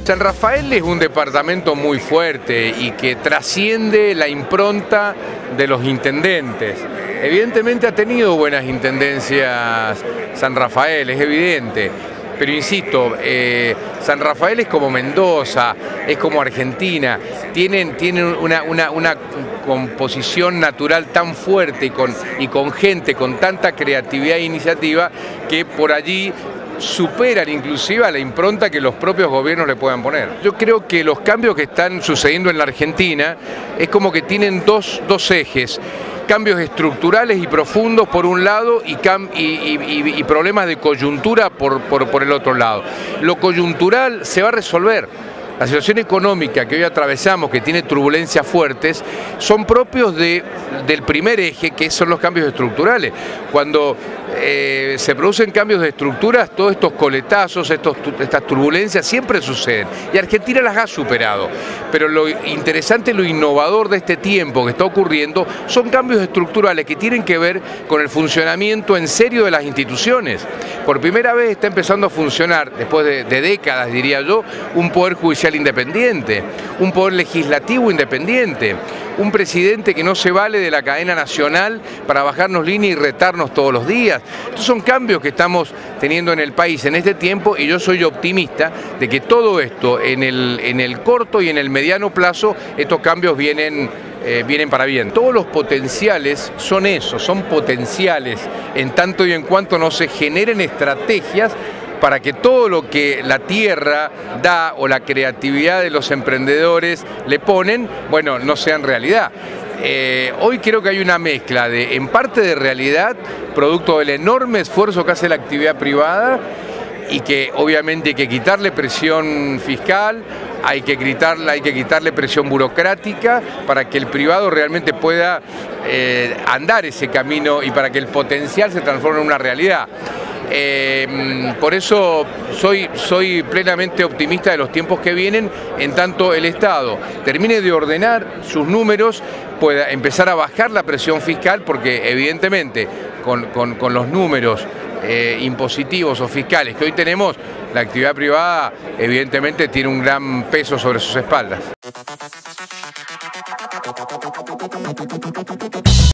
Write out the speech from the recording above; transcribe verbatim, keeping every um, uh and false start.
San Rafael es un departamento muy fuerte y que trasciende la impronta de los intendentes. Evidentemente ha tenido buenas intendencias San Rafael, es evidente. Pero insisto, eh, San Rafael es como Mendoza, es como Argentina, tienen, tienen una, una, una composición natural tan fuerte y con, y con gente con tanta creatividad e iniciativa que por allí superan inclusive a la impronta que los propios gobiernos le puedan poner. Yo creo que los cambios que están sucediendo en la Argentina es como que tienen dos, dos ejes. Cambios estructurales y profundos por un lado y, y, y, y problemas de coyuntura por, por, por el otro lado. Lo coyuntural se va a resolver. La situación económica que hoy atravesamos, que tiene turbulencias fuertes, son propios de, del primer eje, que son los cambios estructurales. Cuando eh, se producen cambios de estructuras, todos estos coletazos, estos, estas turbulencias siempre suceden. Y Argentina las ha superado. Pero lo interesante, lo innovador de este tiempo que está ocurriendo, son cambios estructurales que tienen que ver con el funcionamiento en serio de las instituciones. Por primera vez está empezando a funcionar, después de, de décadas diría yo, un poder judicial independiente, un poder legislativo independiente, un presidente que no se vale de la cadena nacional para bajarnos línea y retarnos todos los días. Estos son cambios que estamos teniendo en el país en este tiempo y yo soy optimista de que todo esto en el, en el corto y en el mediano plazo, estos cambios vienen Eh, vienen para bien. Todos los potenciales son eso, son potenciales, en tanto y en cuanto no se generen estrategias para que todo lo que la tierra da o la creatividad de los emprendedores le ponen, bueno, no sean realidad. Eh, hoy creo que hay una mezcla de, en parte de realidad, producto del enorme esfuerzo que hace la actividad privada, y que obviamente hay que quitarle presión fiscal, hay que quitarle, hay que quitarle presión burocrática para que el privado realmente pueda eh, andar ese camino y para que el potencial se transforme en una realidad. Eh, por eso soy, soy plenamente optimista de los tiempos que vienen, en tanto el Estado termine de ordenar sus números, pueda empezar a bajar la presión fiscal, porque evidentemente con, con, con los números Eh, impositivos o fiscales que hoy tenemos, la actividad privada evidentemente tiene un gran peso sobre sus espaldas.